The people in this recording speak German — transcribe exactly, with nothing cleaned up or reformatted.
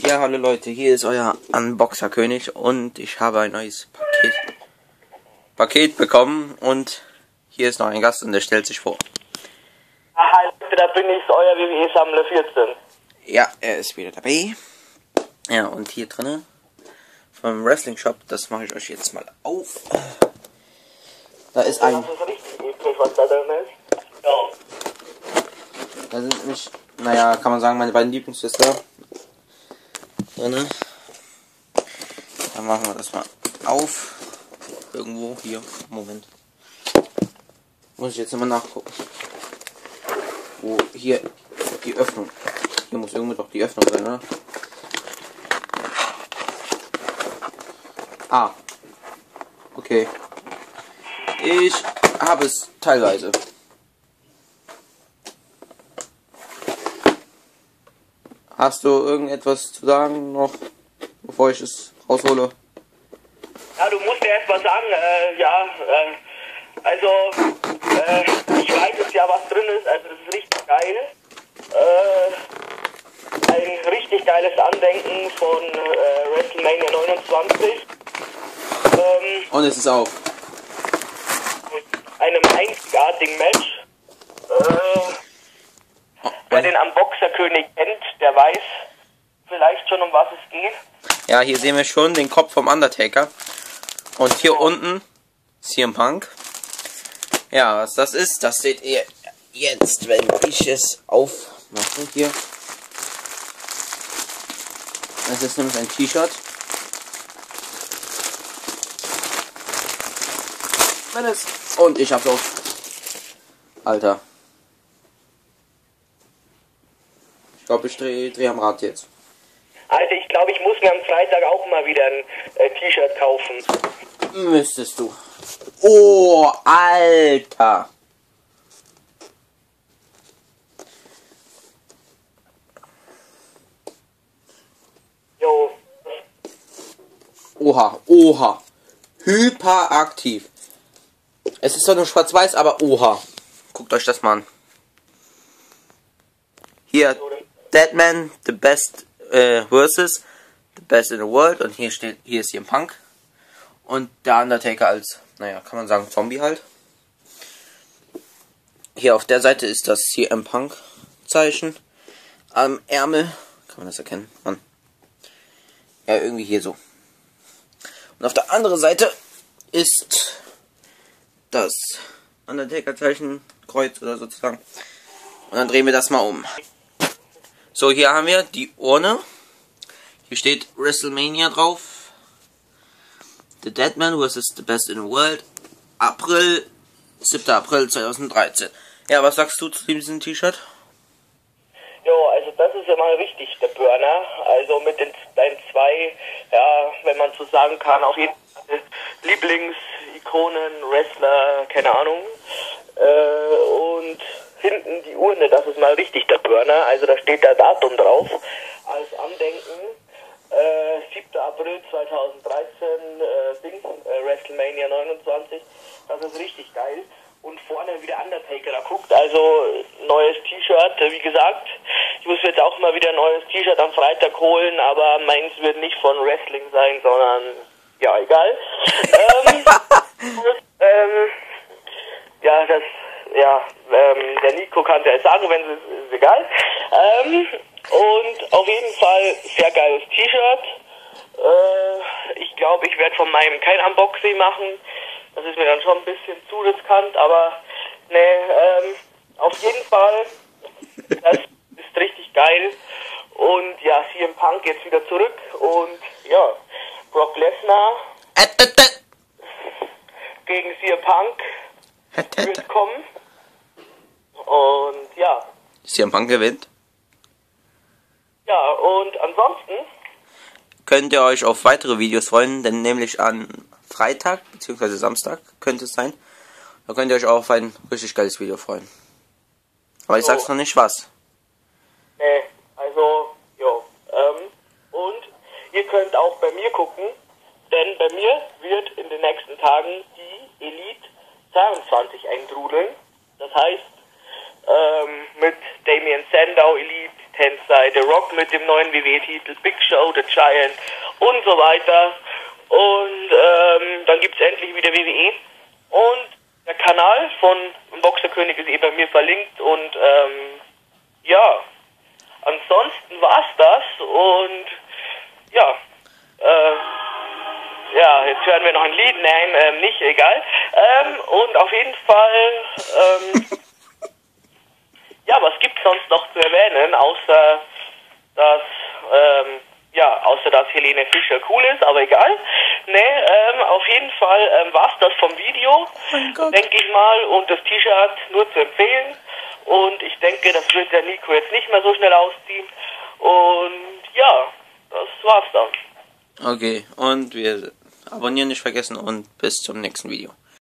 Ja, hallo Leute, hier ist euer Unboxer-König und ich habe ein neues Paket, Paket bekommen und hier ist noch ein Gast und der stellt sich vor. Hi Leute, da bin ich, euer W W E-Sammler vierzehn. Ja, er ist wieder dabei. Ja, und hier drinnen vom Wrestling Shop, das mache ich euch jetzt mal auf. Da ist ein... Das ist richtig eklig, was da drin ist. Ja. Da sind nämlich, naja, kann man sagen, meine beiden Lieblingsschwestern drinne. Dann machen wir das mal auf. Irgendwo hier. Moment. Muss ich jetzt immer nachgucken. Wo hier die Öffnung. Hier muss irgendwo doch die Öffnung sein, oder? Ah. Okay. Ich habe es teilweise. Hast du irgendetwas zu sagen noch, bevor ich es raushole? Ja, du musst mir erst mal sagen, äh, ja, äh, also, äh, ich weiß jetzt ja, was drin ist, also das ist richtig geil. Äh, ein richtig geiles Andenken von äh, WrestleMania neunundzwanzig. Ähm, Und es ist auf. einem einzigartigen Match. Äh, Wer den Unboxer-König kennt, der weiß vielleicht schon, um was es geht. Ja, hier sehen wir schon den Kopf vom Undertaker. Und hier unten C M Punk. Ja, was das ist, das seht ihr jetzt, wenn ich es aufmache hier. Das ist nämlich ein T-Shirt. Und ich hab's auf. Alter. Ich glaube, ich drehe dreh am Rad jetzt. Also ich glaube, ich muss mir am Freitag auch mal wieder ein äh, T-Shirt kaufen. Müsstest du. Oh, Alter. Jo. Oha, oha. Hyperaktiv. Es ist doch nur schwarz-weiß, aber oha. Guckt euch das mal an. Hier, Deadman, the best äh, versus the best in the world. Und hier steht, hier ist C M Punk. Und der Undertaker als, naja, kann man sagen, Zombie halt. Hier auf der Seite ist das C M Punk Zeichen. Am Ärmel, kann man das erkennen? Mann. Ja, irgendwie hier so. Und auf der anderen Seite ist das Undertaker Zeichen, Kreuz oder sozusagen. Und dann drehen wir das mal um. So, hier haben wir die Urne. Hier steht WrestleMania drauf. The Deadman versus the best in the world. April, siebter April zweitausenddreizehn. Ja, was sagst du zu diesem T-Shirt? Jo, also das ist ja mal richtig der Burner. Also mit den deinen zwei, ja, wenn man so sagen kann, auf jeden Fall Lieblingsikonen, Wrestler, keine Ahnung. Äh, und hinten die Urne, das ist mal richtig der Burner. Also da steht der Datum drauf. Als Andenken, äh, siebter April zweitausenddreizehn, äh, Ding, äh, WrestleMania neunundzwanzig. Das ist richtig geil. Und vorne wieder Undertaker, da guckt, also neues T-Shirt, wie gesagt. Ich muss jetzt auch mal wieder ein neues T-Shirt am Freitag holen, aber meins wird nicht von Wrestling sein, sondern, ja, egal. ähm, und, ähm, ja, das, ja, ähm, der Nico kann es ja sagen, wenn es ist, ist egal. Ähm, und auf jeden Fall sehr geiles T-Shirt. Äh, ich glaube, ich werde von meinem kein Unboxing machen. Das ist mir dann schon ein bisschen zu riskant, aber ne, ähm, auf jeden Fall, das ist richtig geil. Und ja, C M Punk jetzt wieder zurück und ja, Brock Lesnar gegen C M Punk wird kommen. Und ja. C M Punk gewinnt. Ja, und ansonsten könnt ihr euch auf weitere Videos freuen, denn nämlich an Freitag bzw. Samstag könnte es sein. Da könnt ihr euch auch auf ein richtig geiles Video freuen. Aber ich so. sag's noch nicht was. Ne, also, jo. Ähm, und ihr könnt auch bei mir gucken, denn bei mir wird in den nächsten Tagen die Elite zweiundzwanzig eintrudeln. Das heißt, ähm, mit Damien Sandow Elite, Tensai, The Rock mit dem neuen W W E-Titel, Big Show, The Giant und so weiter. Und ähm, dann gibt es endlich wieder W W E. Und der Kanal von Boxerkönig ist eh bei mir verlinkt. Und ähm, ja, ansonsten war's das. Und ja, äh, ja, jetzt hören wir noch ein Lied. Nein, ähm, nicht, egal. Ähm, und auf jeden Fall, ähm, ja, was gibt's sonst noch zu erwähnen, außer dass, ähm, ja, außer dass Helene Fischer cool ist, aber egal. Ne, ähm, auf jeden Fall ähm, war's das vom Video, Oh denke ich mal, und das T-Shirt nur zu empfehlen. Und ich denke, das wird der Nico jetzt nicht mehr so schnell ausziehen. Und ja, das war's dann. Okay, und wir abonnieren nicht vergessen und bis zum nächsten Video.